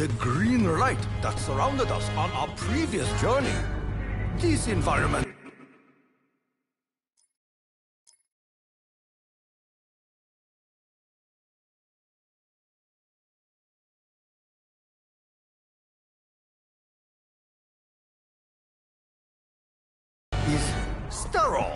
the green light that surrounded us on our previous journey. This environment is sterile.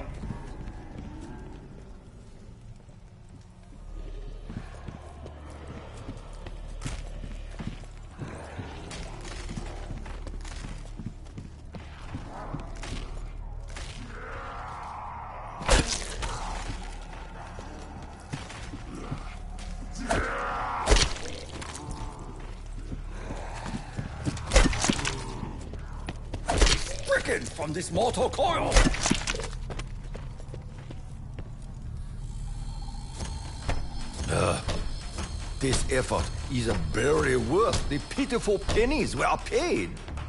From this mortal coil. This effort is barely worth the pitiful pennies we are paid.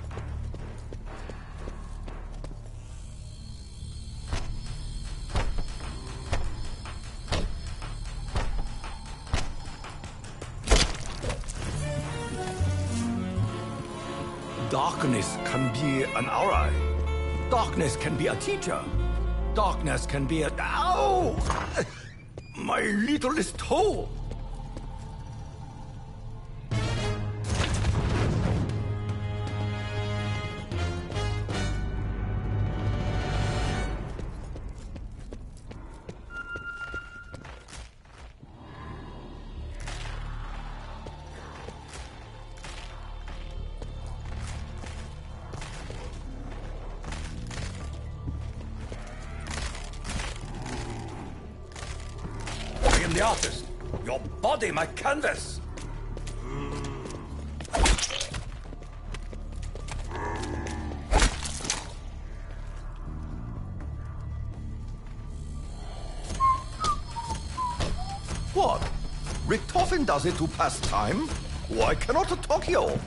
Darkness can be an ally. Darkness can be a teacher. Darkness can be a... Ow! My littlest toe! The artist, your body my canvas. What? Richtofen does it to pass time? Why cannot Tokyo?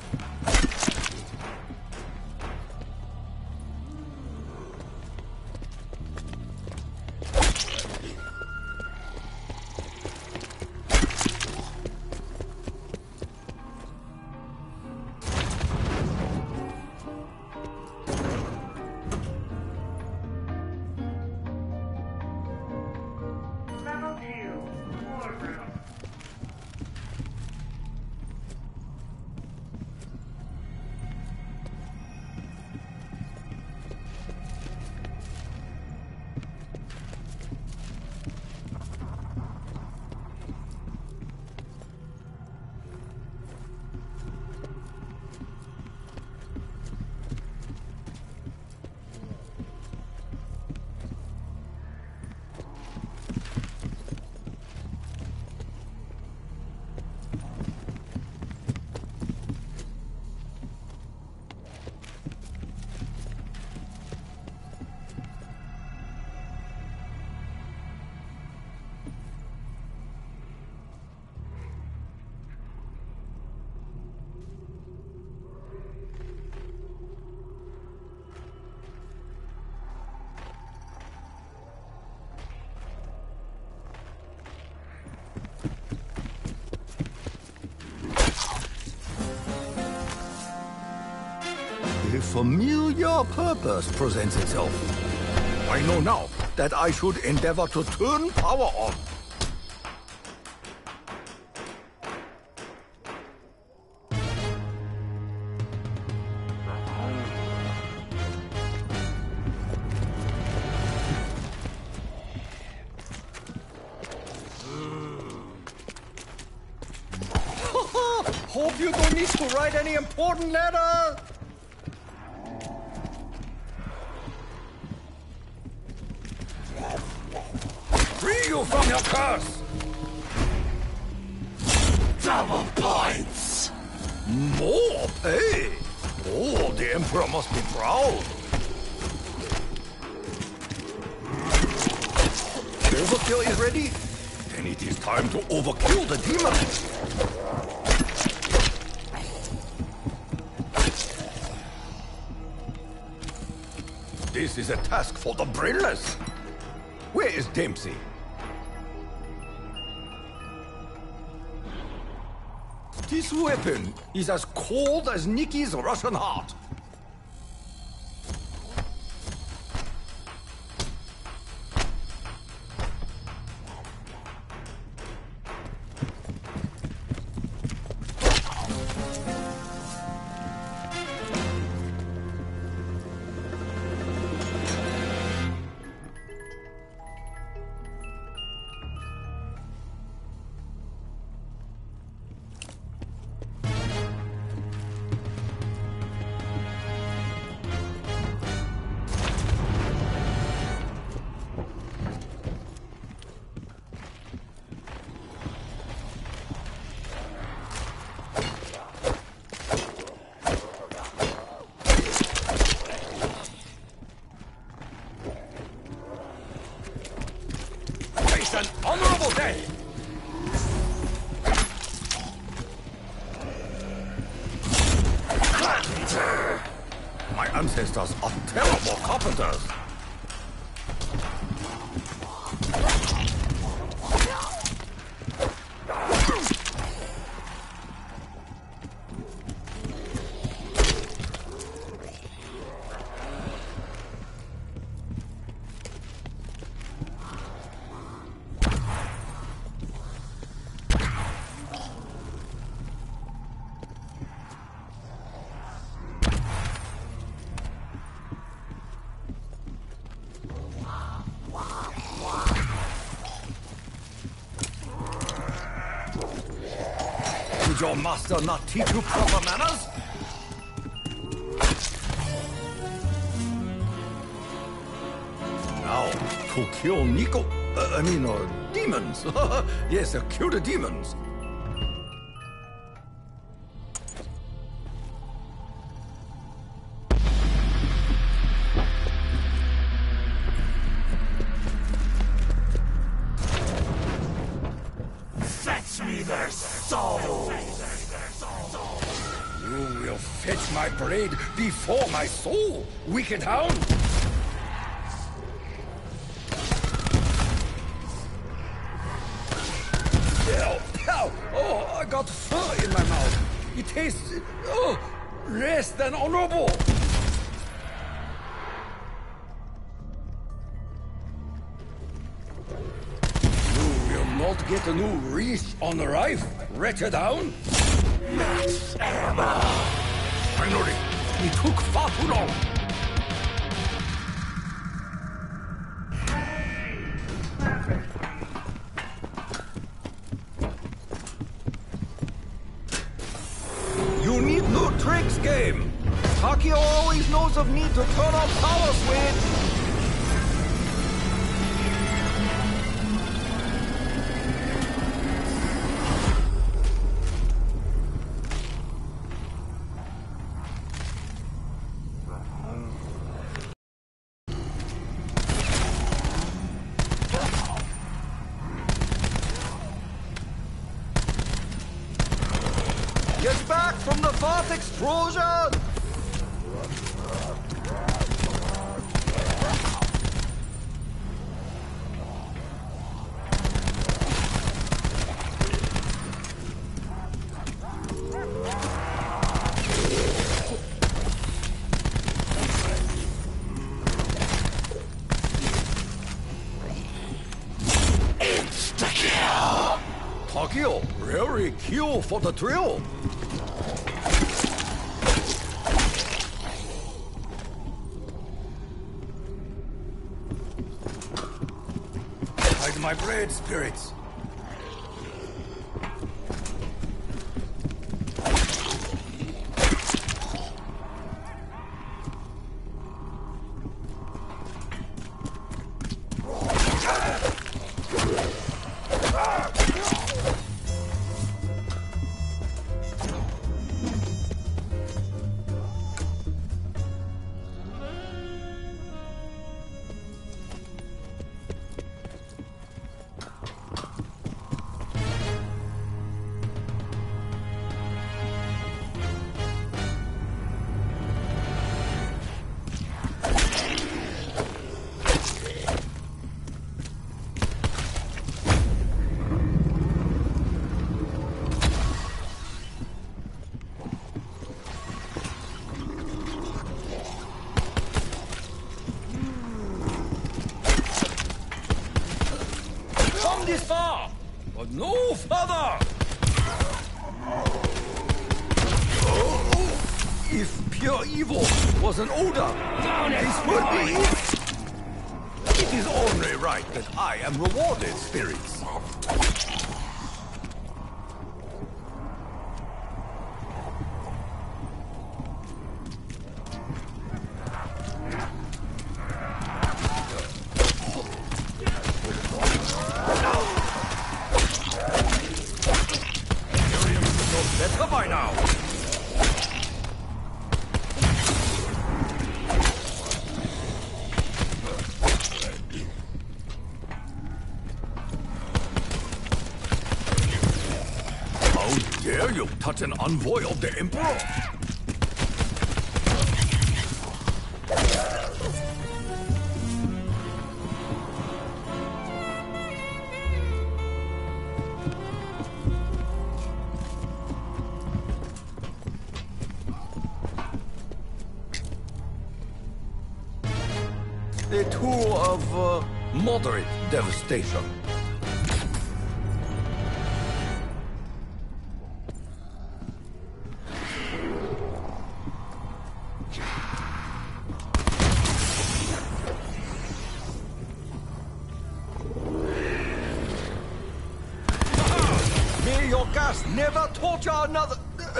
A familiar purpose presents itself. I know now that I should endeavor to turn power on. Hope you don't need to write any important letter. Free you from your curse! Double points! More pay? Oh, the Emperor must be proud. Overkill is ready? Then it is time to overkill the demon. This is a task for the brainless. Where is Dempsey? This weapon is as cold as Nikki's Russian heart. An honorable day! My ancestors are terrible carpenters. Did your master not teach you proper manners? Now, to kill demons. Yes, kill the demons. Fetch me their souls! You will fetch my blade before my soul, wicked hound! Ow! Ow! Oh, I got fur in my mouth. It tastes, less than honorable. You will not get a new wreath on the rifle, wretched hound. Max ammo! Finally, it took far too long. You need new tricks, game. Takio always knows of need to turn off power switch. Get back from the fart explosion! Insta-kill! Takio, very kill for the thrill. Hide my blade, spirits. this far, but no further! If pure evil was an odor, this would be it! It is only right that I am rewarded, spirits. Better by now. How dare you touch an envoy of the Emperor? A tour of moderate devastation. May your gas never torture another.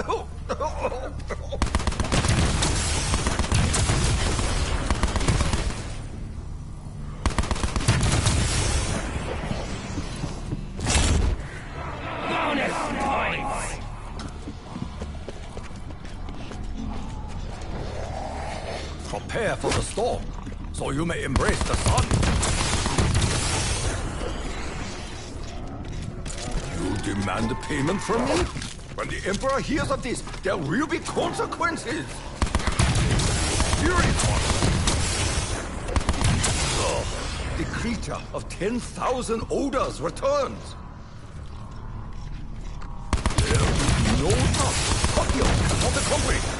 Prepare for the storm, so you may embrace the sun. You demand payment from me? When the Emperor hears of this, there will be consequences. Spirit one. The creature of 10,000 odors returns. There will be no trust. Copy of the concrete.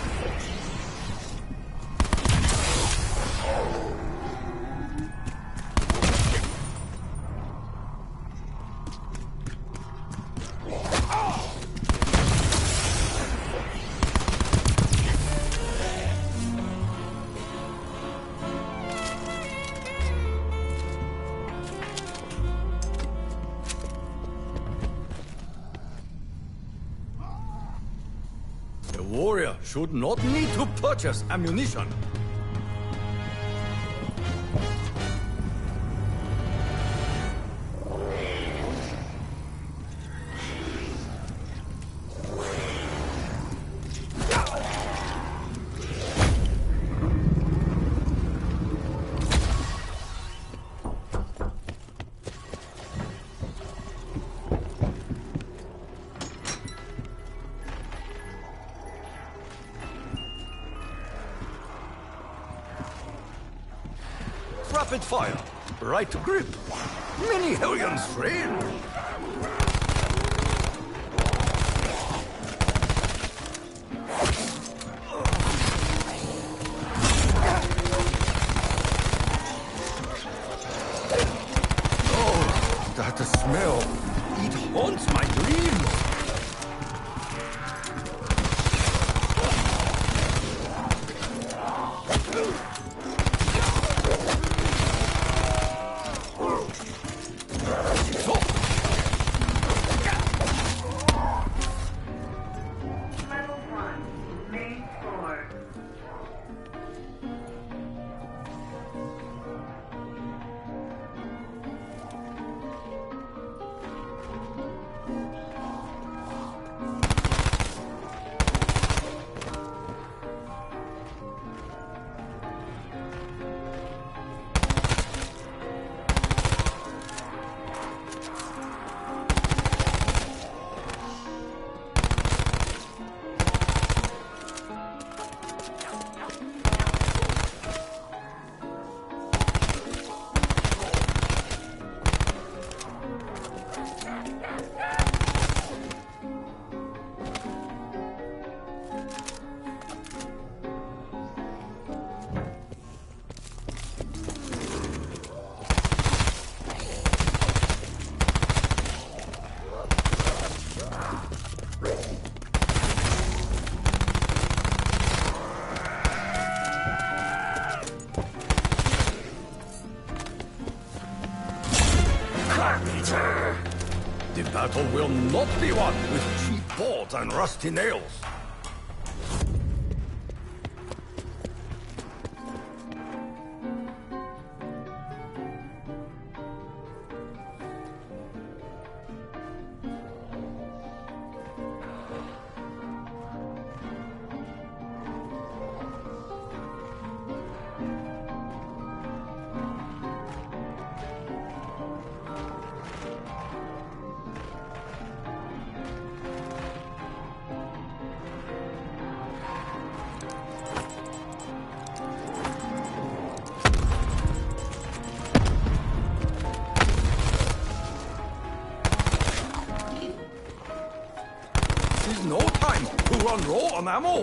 A warrior should not need to purchase ammunition. Rapid fire, right grip, many hellions train. Oh, that smell, it haunts my dreams. Peter. The battle will not be won with cheap boards and rusty nails. There's no time to run low on ammo.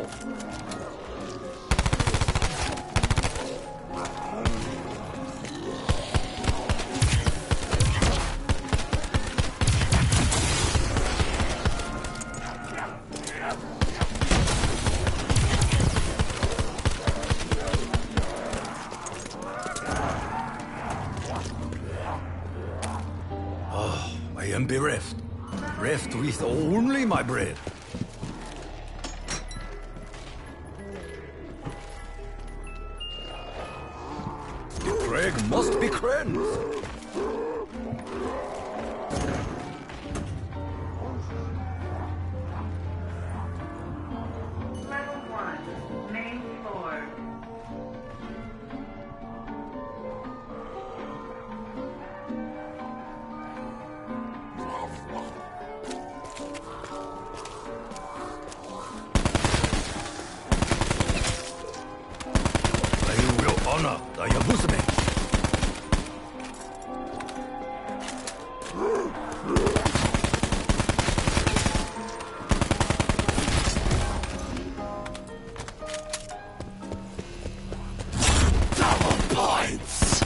Oh, I am bereft. Bereft with only my bread. Craig must be cleansed. Level 1, main floor. I will honor the Yabusabe. Double points.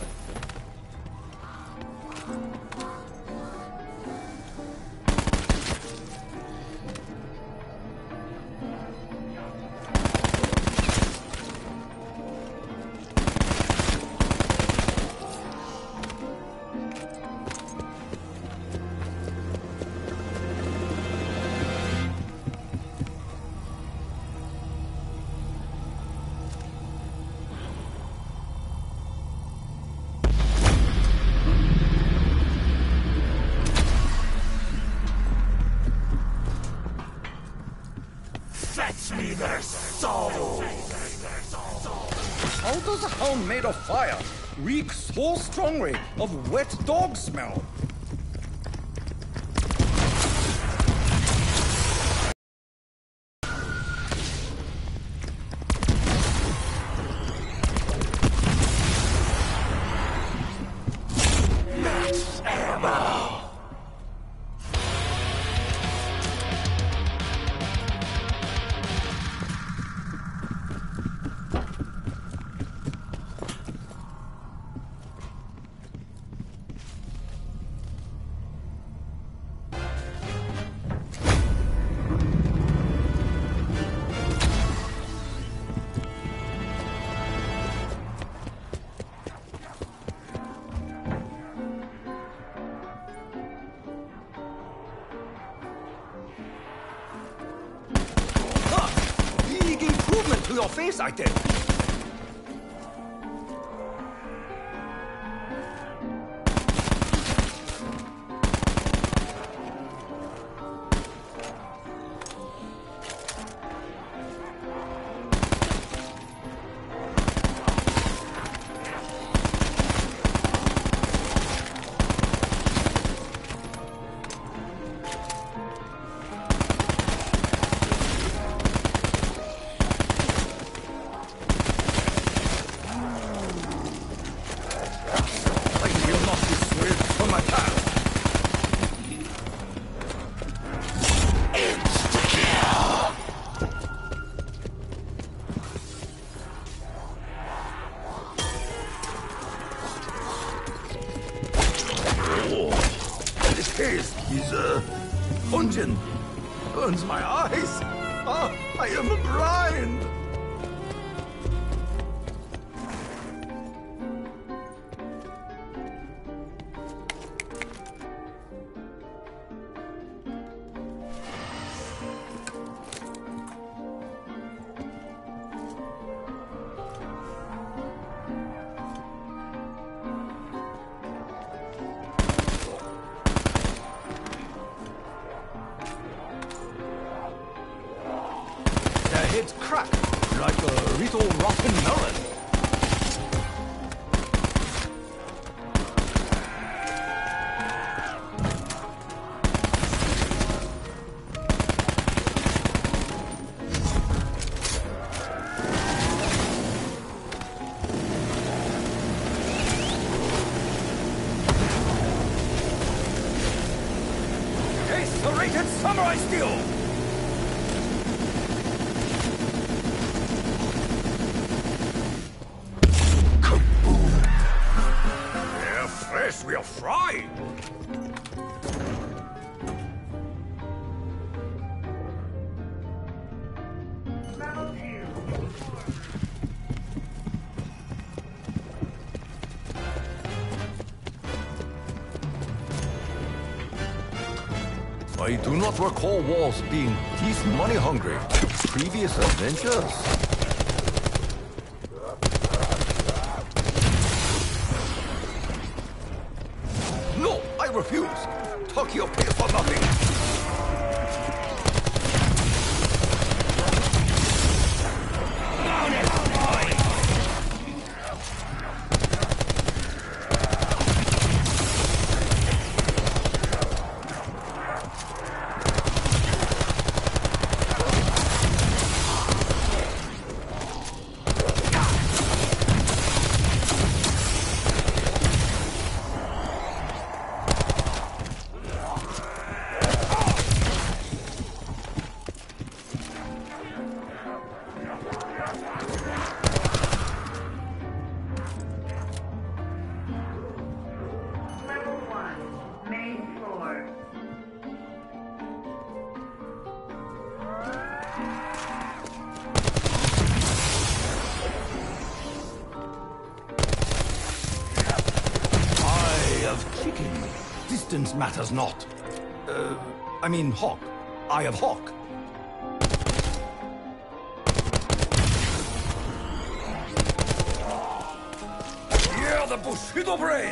Fetch me their souls. How does a hound made of fire reek so strongly of wet dog smell? Max ammo. Big improvement to your face, I think. I will not be swayed from my path. Insta-kill. Oh, this taste is pungent. Burns my eyes. Ah, I am blind. serrated samurai steel! Kaboom! Their flesh will fry! Level 2. I do not recall wars being this money-hungry. Previous adventures? No, I refuse. Tokyo pays for nothing. Level 1. Main floor. Eye of kicking. Distance matters not. I mean hawk. Eye of hawk. Yeah, the Bushido brain!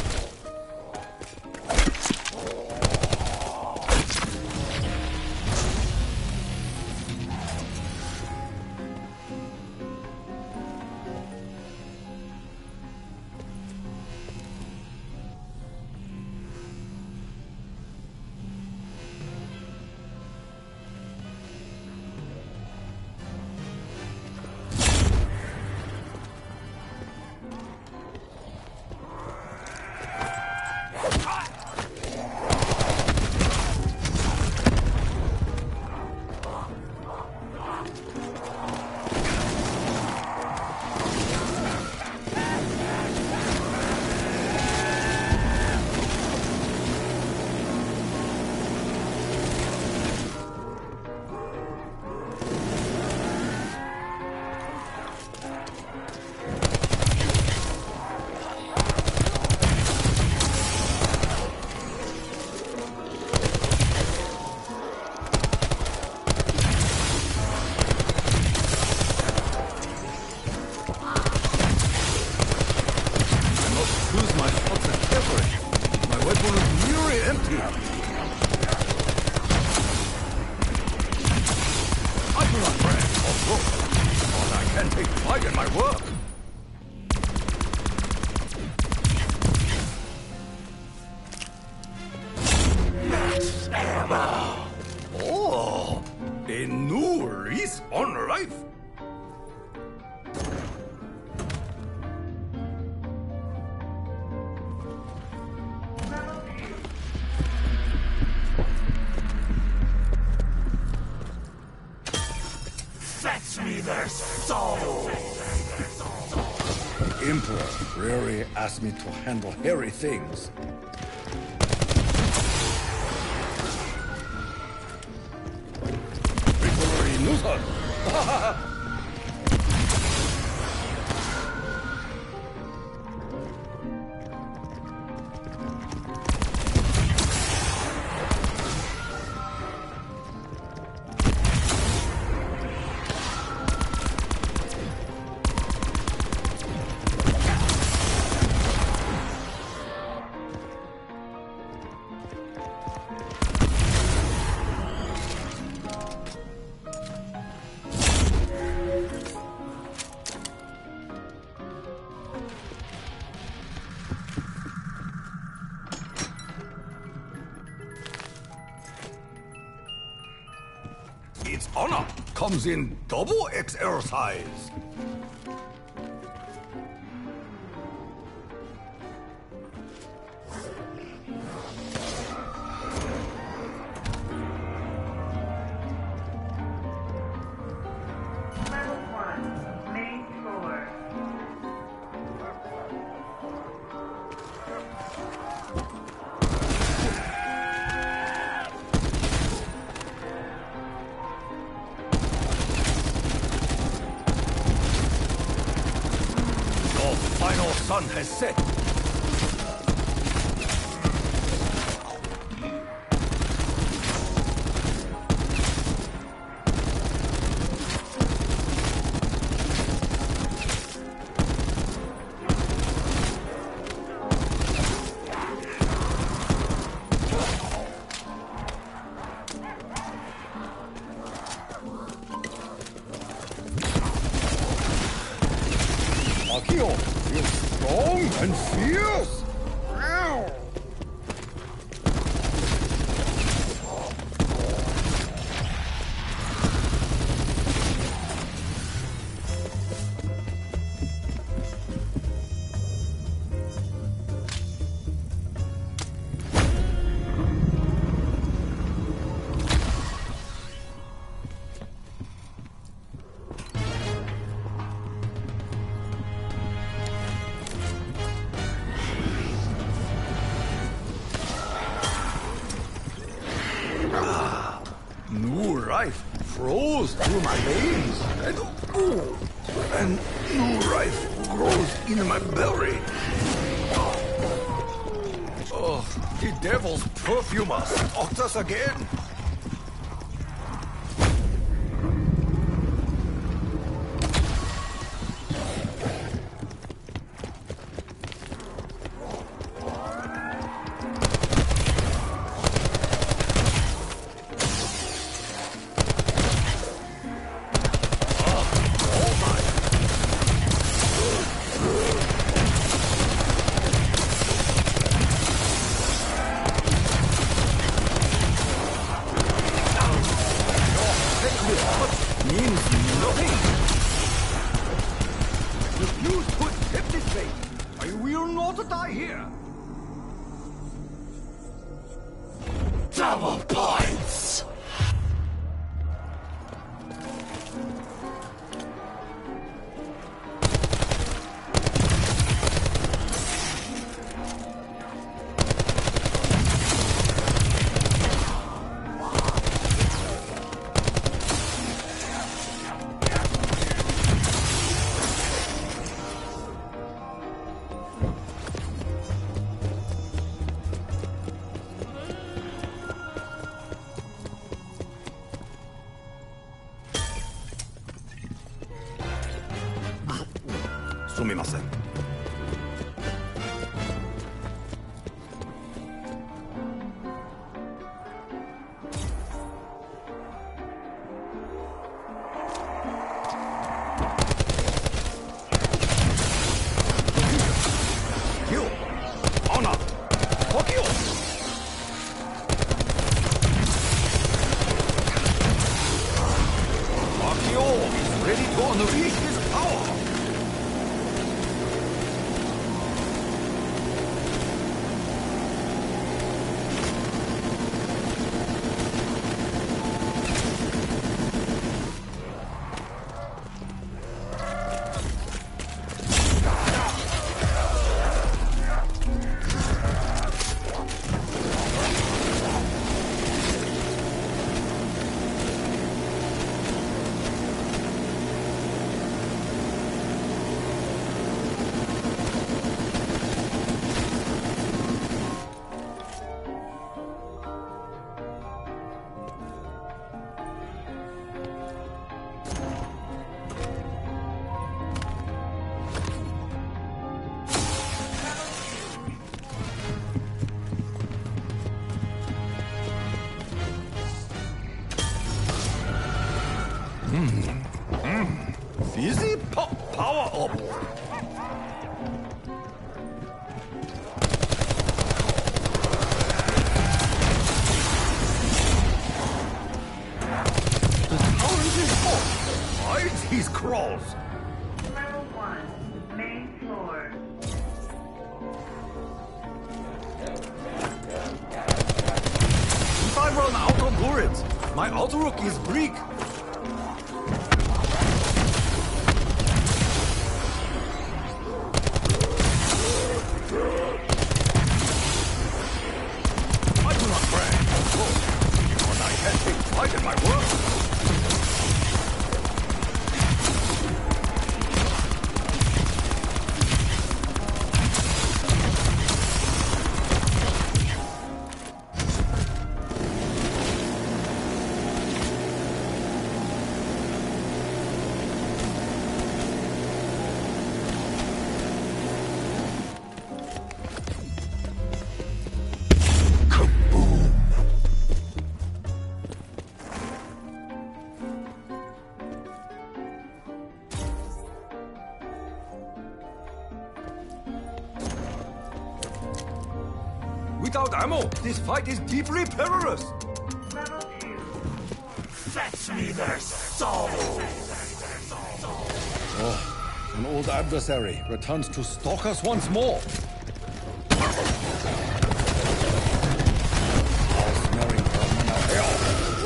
Choose my shots carefully. My weapon is nearly empty. I do not brag or boast, but I can take pride in my work. Max ammo! Oh, a new lease on life. Level 2. Fetch me their soul! The Emperor rarely asked me to handle hairy things. Victory Newton! Its honor comes in double XL size. sun has set. Akio, you're strong and fierce. Ow. New life flows through my veins, and new life grows in my belly. Oh, the devil's perfumer stalks us again. Means nothing. Refuse to accept this fate. I will not die here. Double points! Sumimasen. Kill! Honor! Tokyo! Tokyo is ready to unleash his power! Fizzy power up. The tower is his fault. Hides his crawls. Level 1, main floor. If I run out of bullets, my outlook is bleak. I do not brag, of course, but I can take pride in my work. Without ammo, this fight is deeply perilous. Level 2. Fetch me their souls! Oh, an old adversary returns to stalk us once more. How smelling criminal hell!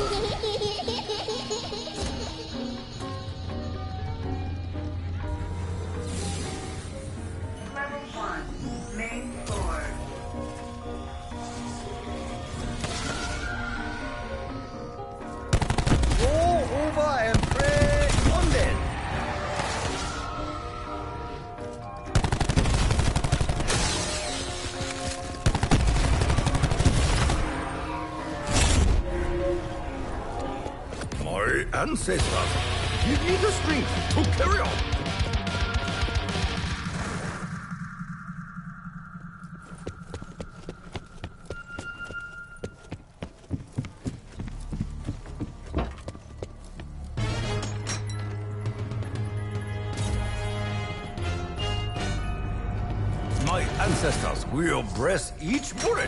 Level 1. Main floor. Go over and pray London. My ancestors give me the strength to carry on. My ancestors will brace each bullet.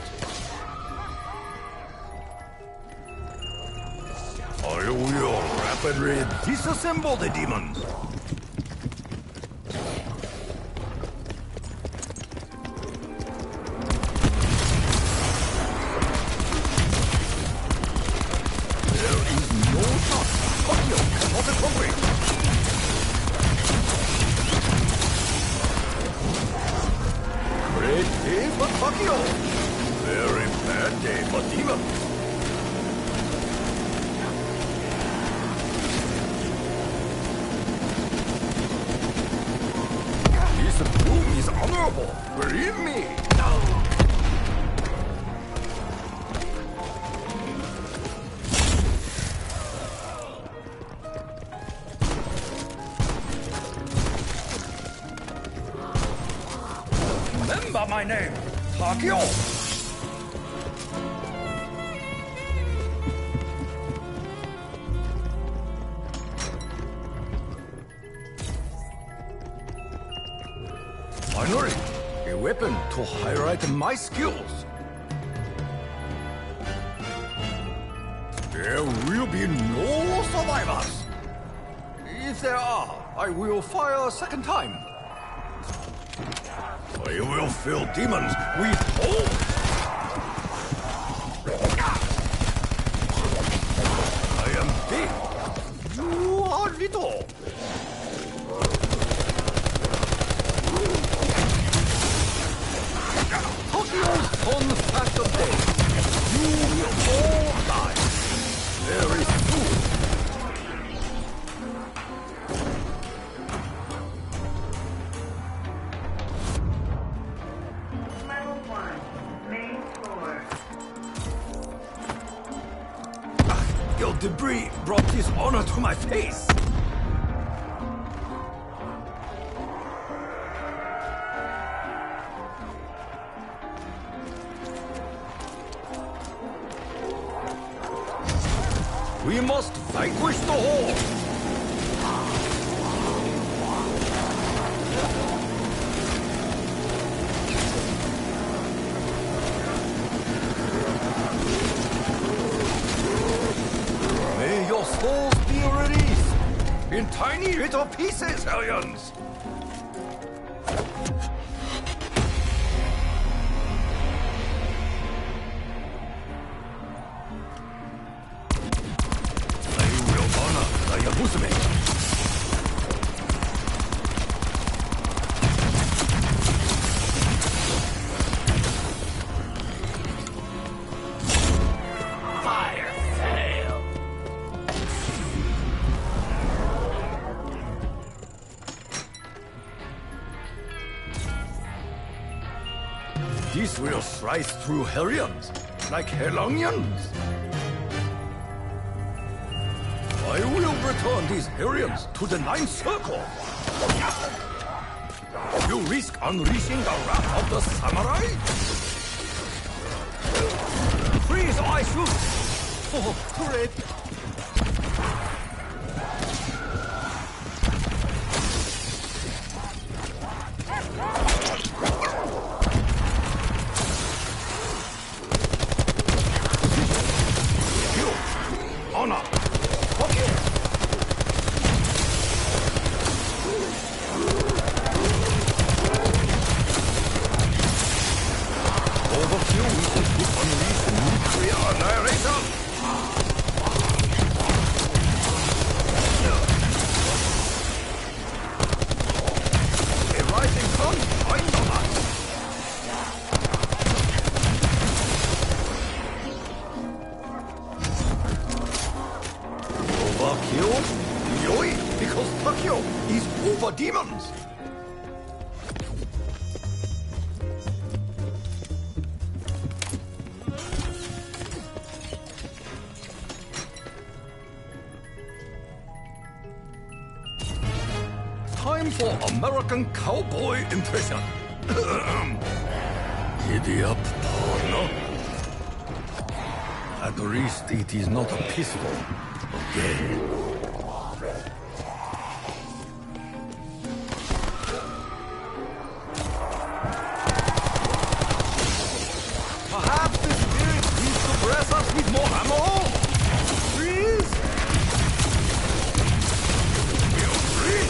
I will rapidly disassemble the demons. There is no shot. Tokyo cannot accomplish. Great day for Tokyo. Very bad day for demons. This room is honorable. Believe me. Remember my name, Takio. Finally, a weapon to highlight my skills. There will be no survivors. If there are, I will fire a second time. I will fill demons with hope. I am big. You are little. Tokyo's fun fact of day. You will all die. Very soon. Level 1. Main floor. Your debris brought dishonor to my face. We must vanquish the horde. May your souls be released in tiny little pieces, aliens. I will honor the Yabusume. Fire fail! This will slice through Hellions like hell onions. I will return these Hellions to the Ninth Circle. You risk unleashing the wrath of the samurai? Freeze or I shoot! Oh, too late. we could unleash nuclear annihilation! A rising sun shines on us! Overkill? Yoi! Because Takio is over demons! Time for American cowboy impression. Giddy up, partner. At least it is not a pistol. Okay. Perhaps the spirit needs to bless us with more ammo? Please? Feel free?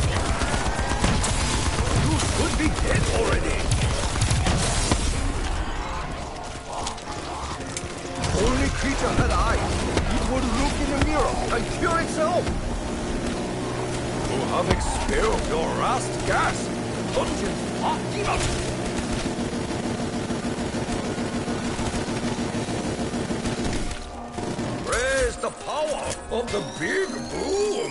You should be dead already. Only creature had eyes. It would look in the mirror and cure itself. You have expelled your last gas. Dungeons are demons. Praise the power of the big boom!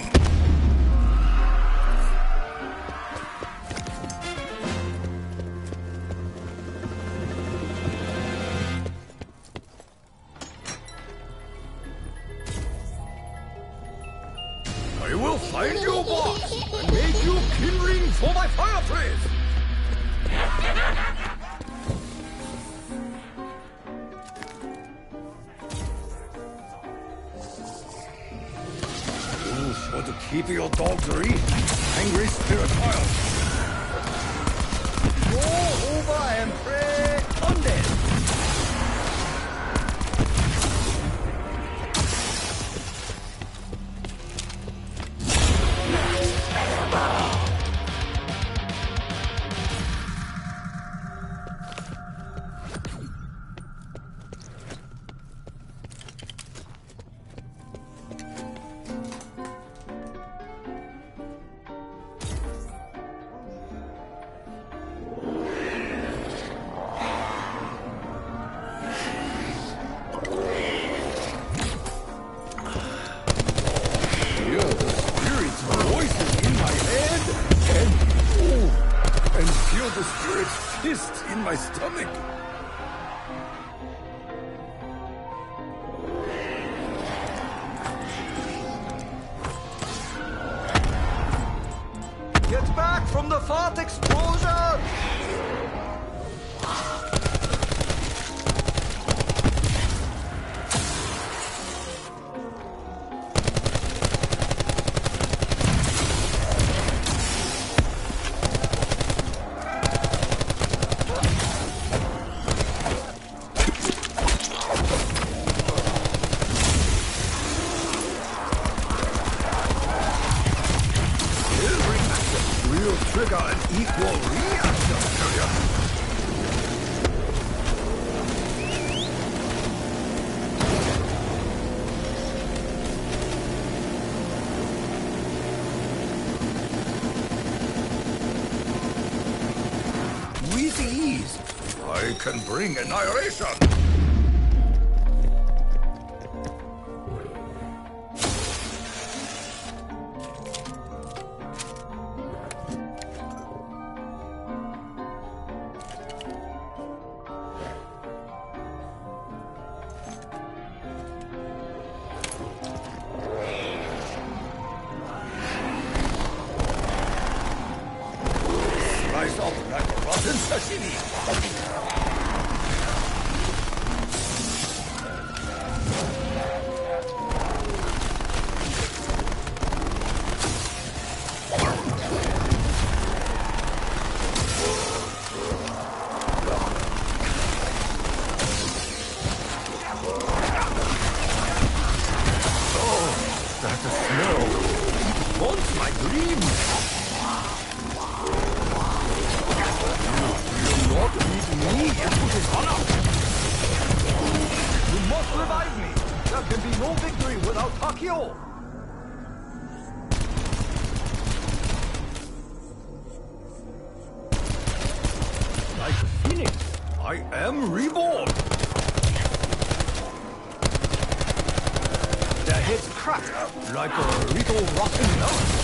I will find you, boss, and make you kindling for my fireplace! You should keep your doggery, angry spirit child. Go over and pray undead. The spirit's fist in my stomach. Get back from the fart explosion! Will trigger an equal reaction period. With ease, I can bring annihilation. Slice up like rotten sashimi. That's a smell. It haunts my dreams. You will not lead me into dishonor. kill! Like a phoenix, I am reborn! Their heads crack like a little rotten melon.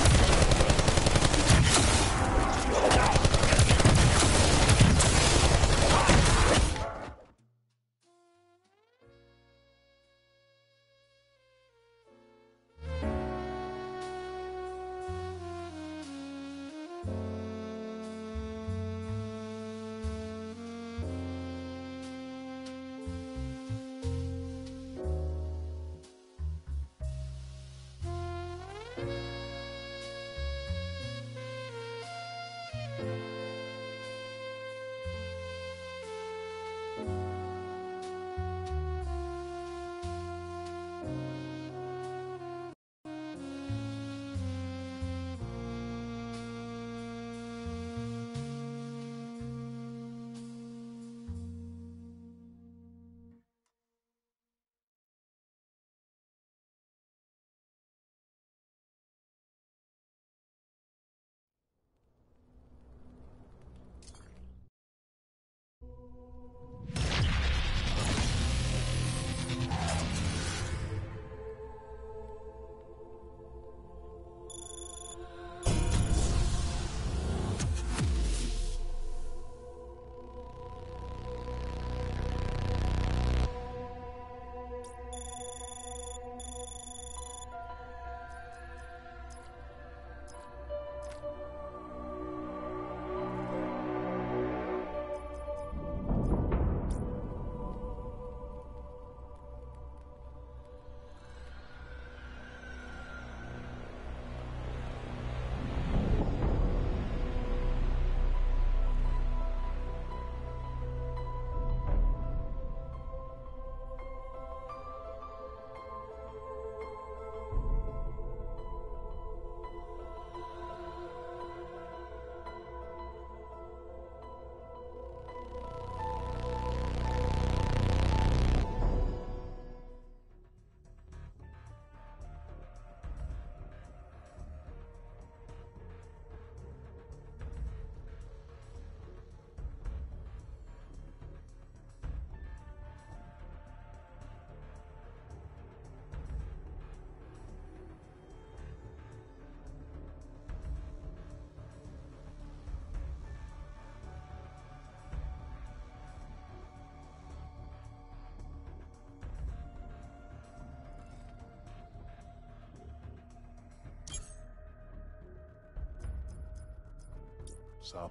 Sup?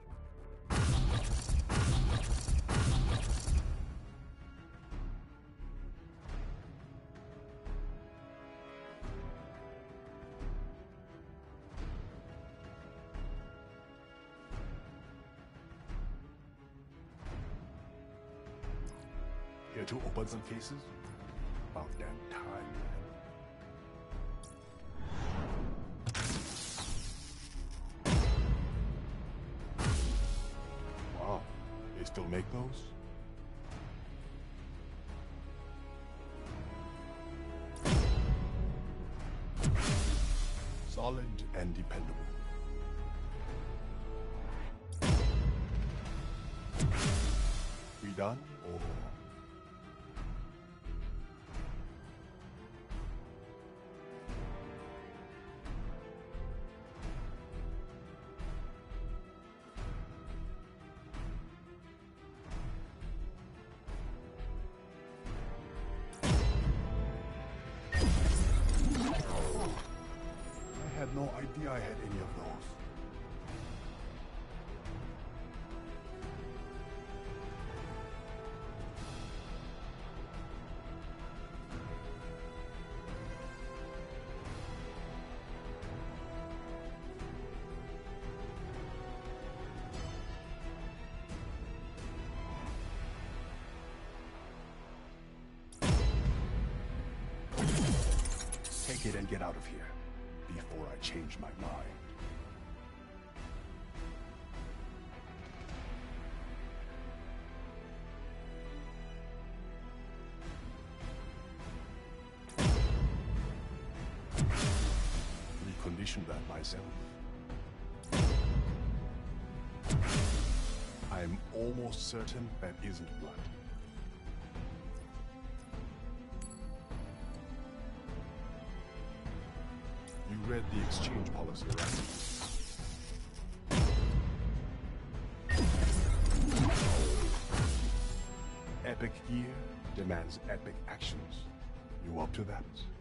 Here to open some cases? About damn time, man. Wow, they still make those? Solid and dependable. We done, or...? I had no idea I had any of those. Take it and get out of here before I change my mind. envisioned that myself. I'm almost certain that isn't blood. You read the exchange policy, right? Epic gear demands epic actions. You up to that?